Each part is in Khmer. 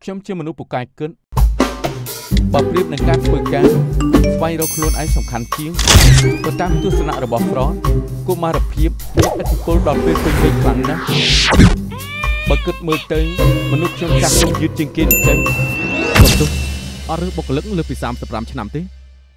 ខ្ញុំជាមនុស្សពូកែគិតបើប្រៀបនឹងការធ្វើការស្វែងរកខ្លួនឯងសំខាន់ជាងទៅតាមទស្សនៈរបស់ Freud កុមារភាពមានឥទ្ធិពលដល់ពេលពេញវ័យខ្លាំងណាស់បើគិតមើលទៅមនុស្សខ្ញុំចាស់ខ្ញុំយឺតជាងគេបន្តិចបន្ទុកអត់រើសបុគ្គលិកលើពី35ឆ្នាំទេ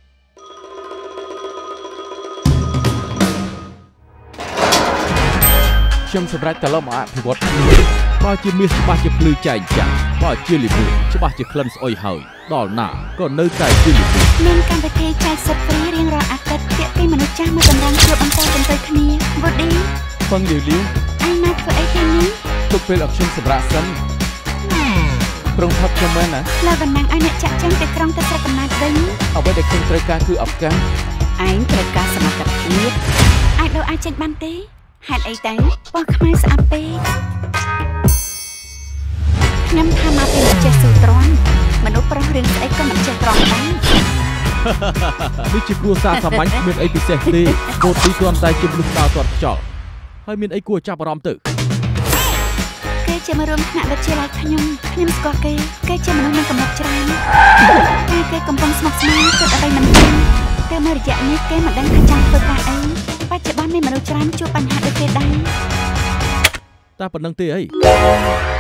ខ្ញុំសម្រេចត្រឡប់មកអភិវឌ្ឍខ្លួនបើជាមាសច្បាស់ជាភ្លឺចែងចាំងបើជាលិបូច្បាស់ជាក្លិនស្អុយហើយដល់ណាក៏នៅតែជាលិបូមានកម្មវិធីចែកសិទ្ធិហ្វ្រីរៀងរាល់អាទិត្យទាក់ទាញមនុស្សចាស់មកតម្រង់ជួបបន្តទៅគ្នាវ៉ូឌីហ្វឹងលាវលាវឯងមកធ្វើអីទីនេះទុកពេលឲ្យខ្ញុំសម្រាប់សិនប្រងផុតខ្ញុំមែនណាលើតំណែងឲ្យអ្នកចាក់ចាំងទៅក្រុងទៅស្រុកកំណើតវិញអ្វីដែលខ្ញុំត្រូវការគឺឱកាសឯងត្រូវការសមត្ថភាពអាចដូរអាចចេញបានទេហេតុអីតែពណ៌ខ្មៅស្អាតពេកខ្ញុំថាមកពីចេះស៊ូទ្រាំមនុស្សប្រុសរឿងស្អីក៏មិនចេះទ្រាំដែរនេះជាគ្រួសារសាមញ្ញគ្មានអីពិសេសទេកូនទីគ្រាន់តែជាមនុស្សដើរទាត់ខ្យល់ហើយមានអីគួរចាប់អារម្មណ៍ទៅគេជាមករួមថ្នាក់វិទ្យាល័យខ្ញុំស្គាល់គេជាមនុស្សមានកំណត់ច្រើនគេកំពុងស្មុគស្មាញគិតអ្វីមិនដឹងតែមួយរយៈនេះគេមិនដឹងថាចង់ធ្វើការអីបច្ចុប្បន្នមានមនុស្សច្រើនជួបបញ្ហាដូចគេដែរតែប៉ុណ្្នឹងទេអី